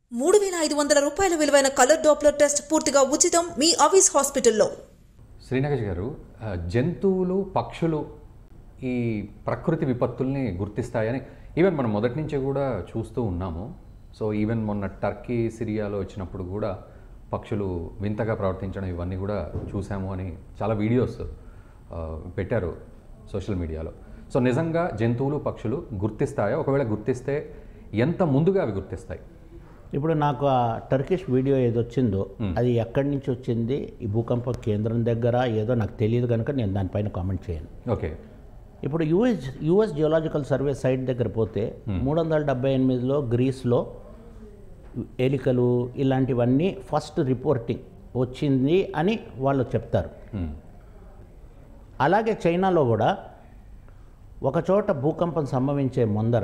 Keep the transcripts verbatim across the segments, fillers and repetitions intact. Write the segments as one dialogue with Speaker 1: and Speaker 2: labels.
Speaker 1: మూడు వేల ఐదు వందల రూపాయల విలువైన కలర్ డాప్లర్ టెస్ట్ పూర్తిగా ఉచితం మీ అవిస్ హాస్పిటల్లో.
Speaker 2: శ్రీ నగేష్ గారు, జంతువులు పక్షులు ఈ ప్రకృతి విపత్తుల్ని గుర్తిస్తాయని ఈవెన్ మనం మొదటి నుంచి కూడా చూస్తూ ఉన్నాము. సో ఈవెన్ మొన్న టర్కీ సిరియాలో వచ్చినప్పుడు కూడా పక్షులు వింతగా ప్రవర్తించడం ఇవన్నీ కూడా చూసాము అని చాలా వీడియోస్ పెట్టారు సోషల్ మీడియాలో. సో నిజంగా జంతువులు పక్షులు గుర్తిస్తాయా? ఒకవేళ గుర్తిస్తే ఎంత ముందుగా అవి గుర్తిస్తాయి?
Speaker 3: ఇప్పుడు నాకు ఆ టర్కిష్ వీడియో ఏదో వచ్చిందో అది ఎక్కడి నుంచి వచ్చింది, ఈ భూకంప కేంద్రం దగ్గర ఏదో నాకు తెలియదు కనుక నేను దానిపైన కామెంట్ చేయను.
Speaker 2: ఓకే.
Speaker 3: ఇప్పుడు US US geological survey site దగ్గర పోతే మూడు వందల డెబ్బై ఎనిమిదిలో గ్రీస్లో ఎలికలు ఇలాంటివన్నీ ఫస్ట్ రిపోర్టింగ్ వచ్చింది అని వాళ్ళు చెప్తారు. అలాగే చైనాలో కూడా ఒకచోట భూకంపం సంభవించే ముందర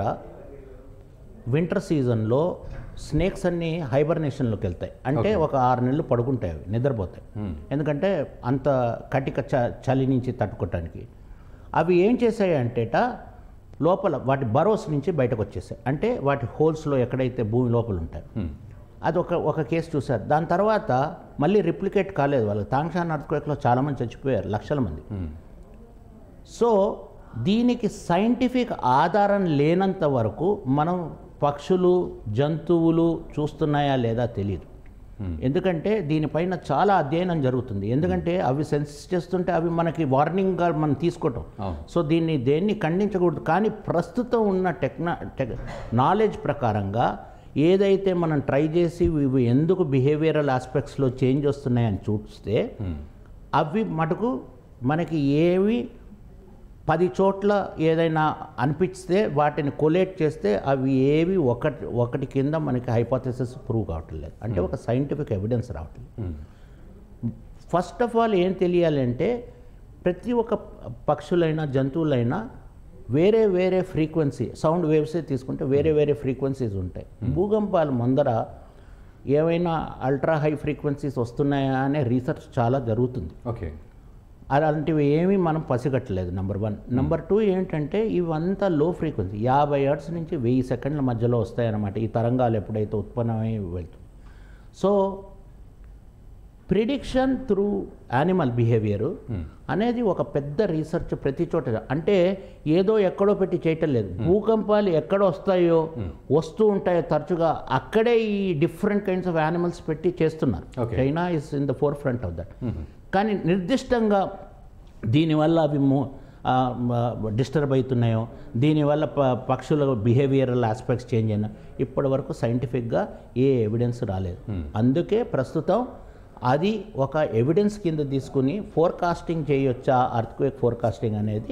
Speaker 3: వింటర్ సీజన్లో స్నేక్స్ అన్నీ హైబర్నేషన్లోకి వెళ్తాయి. అంటే ఒక ఆరు నెలలు పడుకుంటాయి, అవి నిద్రపోతాయి. ఎందుకంటే అంత కటిక చ చలి నుంచి తట్టుకోవటానికి అవి ఏం చేసాయి అంటేట లోపల వాటి బరోస్ నుంచి బయటకు వచ్చేసాయి. అంటే వాటి హోల్స్లో ఎక్కడైతే భూమి లోపల ఉంటాయి. అది ఒక ఒక కేసు చూశారు. దాని తర్వాత మళ్ళీ రిప్లికేట్ కాలేదు. వాళ్ళకి తాంగ్షాన్ అర్త్క్వేక్లో చాలామంది చచ్చిపోయారు, లక్షల మంది. సో దీనికి సైంటిఫిక్ ఆధారం లేనంత వరకు మనం పక్షులు జంతువులు చూస్తున్నాయా లేదా తెలియదు. ఎందుకంటే దీనిపైన చాలా అధ్యయనం జరుగుతుంది. ఎందుకంటే అవి సెన్స్ చేస్తుంటే అవి మనకి వార్నింగ్గా మనం తీసుకోవటం. సో దీన్ని దేన్ని ఖండించకూడదు. కానీ ప్రస్తుతం ఉన్న టెక్నా టెక్ నాలెడ్జ్ ప్రకారంగా ఏదైతే మనం ట్రై చేసి ఇవి ఎందుకు బిహేవియరల్ ఆస్పెక్ట్స్లో చేంజ్ వస్తున్నాయని చూస్తే అవి మటుకు మనకి ఏవి పది చోట్ల ఏదైనా అనిపిస్తే వాటిని కొలేట్ చేస్తే అవి ఏవి ఒకటి ఒకటి కింద మనకి హైపోథెసిస్ ప్రూవ్ కావట్లేదు. అంటే ఒక సైంటిఫిక్ ఎవిడెన్స్ రావట్లేదు. ఫస్ట్ ఆఫ్ ఆల్ ఏం తెలియాలంటే ప్రతి ఒక్క పక్షులైనా జంతువులైనా వేరే వేరే ఫ్రీక్వెన్సీ సౌండ్ వేవ్సే తీసుకుంటే వేరే వేరే ఫ్రీక్వెన్సీస్ ఉంటాయి. భూకంపాల ముందర ఏమైనా అల్ట్రా హై ఫ్రీక్వెన్సీస్ వస్తున్నాయా అనే రీసెర్చ్ చాలా జరుగుతుంది.
Speaker 2: ఓకే.
Speaker 3: అలాంటివి ఏమీ మనం పసిగట్టలేదు. Number one. నెంబర్ టూ ఏంటంటే ఇవంతా లో ఫ్రీక్వెన్సీ, యాభై హెర్ట్జ్ నుంచి వెయ్యి సెకండ్ల మధ్యలో వస్తాయన్నమాట ఈ తరంగాలు ఎప్పుడైతే ఉత్పన్నమై వెళ్తుంది. So prediction through animal behaviour అనేది ఒక పెద్ద రీసెర్చ్ ప్రతి చోట. అంటే ఏదో ఎక్కడో పెట్టి చేయటం లేదు. భూకంపాలు ఎక్కడ వస్తాయో వస్తూ ఉంటాయో తరచుగా అక్కడే ఈ డిఫరెంట్ కైండ్స్ ఆఫ్ యానిమల్స్ పెట్టి చేస్తున్నారు. China is in the forefront of that. కానీ నిర్దిష్టంగా దీనివల్ల అవి డిస్టర్బ్ అవుతున్నాయో, దీనివల్ల ప పక్షుల బిహేవియరల్ ఆస్పెక్ట్స్ చేంజ్ అయినా ఇప్పటి వరకు సైంటిఫిక్గా ఏ ఎవిడెన్స్ రాలేదు. అందుకే ప్రస్తుతం అది ఒక ఎవిడెన్స్ కింద తీసుకుని ఫోర్కాస్టింగ్ చేయొచ్చా, అర్త్క్వేక్ ఫోర్కాస్టింగ్ అనేది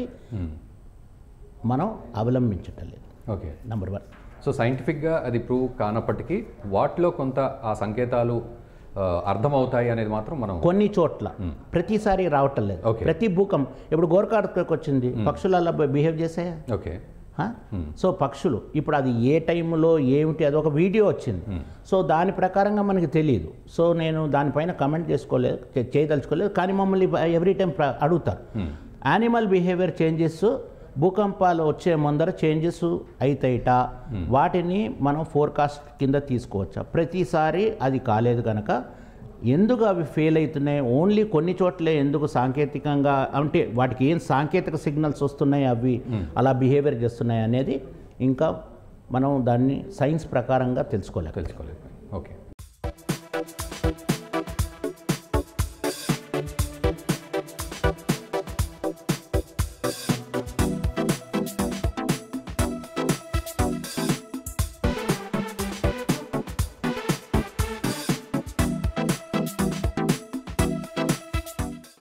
Speaker 3: మనం అవలంబించటం లేదు.
Speaker 2: ఓకే.
Speaker 3: Number one.
Speaker 2: సో సైంటిఫిక్గా అది ప్రూవ్ కానప్పటికీ వాటిలో కొంత ఆ సంకేతాలు అర్థమవుతాయి అనేది మాత్రం మనం
Speaker 3: కొన్ని చోట్ల ప్రతిసారి రావటం లేదు. ప్రతి భూకంపం ఇప్పుడు గోర్ఖా ఎర్త్క్వేక్ వచ్చింది, పక్షులు అలా బిహేవ్ చేసాయా?
Speaker 2: ఓకే.
Speaker 3: సో పక్షులు ఇప్పుడు అది ఏ టైంలో ఏమిటి అది ఒక వీడియో వచ్చింది. సో దాని ప్రకారంగా మనకి తెలియదు. సో నేను దానిపైన కమెంట్ చేసుకోలేదు, చేయదలుచుకోలేదు. కానీ మమ్మల్ని ఎవ్రీ టైం అడుగుతారు యానిమల్ బిహేవియర్ చేంజెస్ భూకంపాలు వచ్చే ముందర చేంజెస్ అవుతాయిట, వాటిని మనం ఫోర్కాస్ట్ కింద తీసుకోవచ్చా? ప్రతిసారి అది కాలేదు కనుక ఎందుకు అవి ఫెయిల్ అవుతున్నాయి, ఓన్లీ కొన్ని చోట్లే ఎందుకు సాంకేతికంగా అంటే వాటికి ఏం సాంకేతిక సిగ్నల్స్ వస్తున్నాయి అవి అలా బిహేవియర్ చేస్తున్నాయి అనేది ఇంకా మనం దాన్ని సైన్స్ ప్రకారంగా తెలుసుకోలేదు
Speaker 2: తెలుసుకోలేదు ఓకే.